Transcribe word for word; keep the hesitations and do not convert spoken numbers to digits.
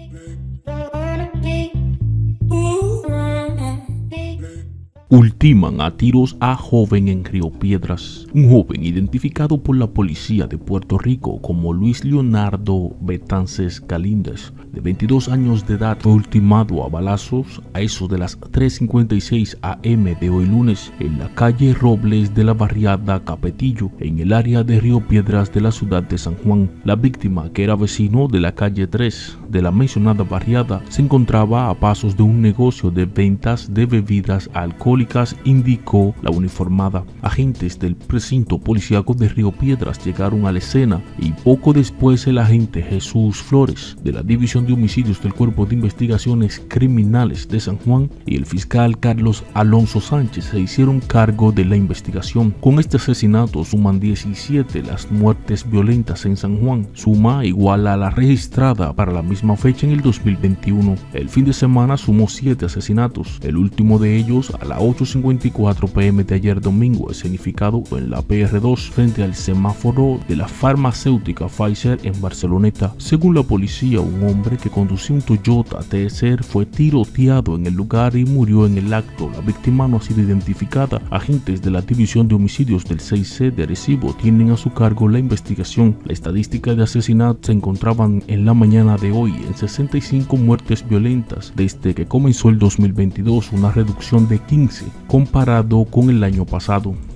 Ultiman a tiros a joven en Río Piedras. Un joven identificado por la policía de Puerto Rico como Luis Leonardo Betances Galíndez, de veintidós años de edad, fue ultimado a balazos a eso de las tres cincuenta y seis a eme de hoy lunes en la calle Robles de la barriada Capetillo, en el área de Río Piedras de la ciudad de San Juan. La víctima, que era vecino de la calle tres de la mencionada barriada, se encontraba a pasos de un negocio de ventas de bebidas alcohólicas, indicó la uniformada. Agentes del precinto policíaco de Río Piedras llegaron a la escena y poco después el agente Jesús Flores de la División de Homicidios del Cuerpo de Investigaciones Criminales de San Juan y el fiscal Carlos Alonso Sánchez se hicieron cargo de la investigación. Con este asesinato suman diecisiete las muertes violentas en San Juan, suma igual a la registrada para la misma fecha en el dos mil veintiuno. El fin de semana sumó siete asesinatos, el último de ellos a las ocho cincuenta y cuatro pe eme de ayer domingo, escenificado en la pe erre dos frente al semáforo de la farmacéutica Pfizer en Barceloneta. Según la policía, un hombre que conducía un Toyota T S R fue tiroteado en el lugar y murió en el acto. La víctima no ha sido identificada. Agentes de la División de Homicidios del seis ce de Arecibo tienen a su cargo la investigación. La estadística de asesinatos se encontraban en la mañana de hoy en sesenta y cinco muertes violentas desde que comenzó el dos mil veintidós, una reducción de quince comparado con el año pasado.